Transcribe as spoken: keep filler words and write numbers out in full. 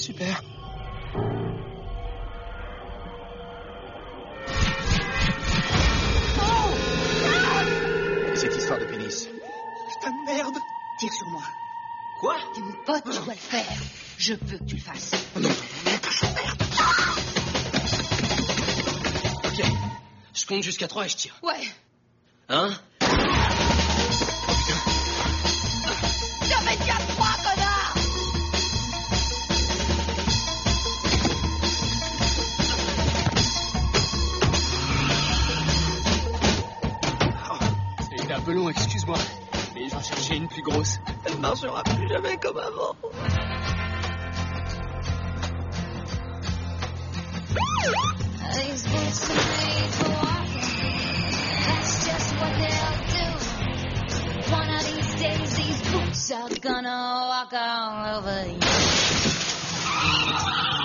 Super. Oh! Et cette histoire de pénis? Putain de merde! Tire sur moi. Quoi? T'es mon pote, tu dois le faire. Je veux que tu le fasses. Non, non, non, pas ça, merde! Ok. Je compte jusqu'à trois et je tire. Ouais. Hein? Je vais dire trois, connard! Ça a été un peu long, excuse-moi. Mais j'en cherchais une plus grosse. Elle marchera plus jamais comme avant. These boots are made for walking. That's just what they'll do. One of these days, these boots are gonna walk all over you.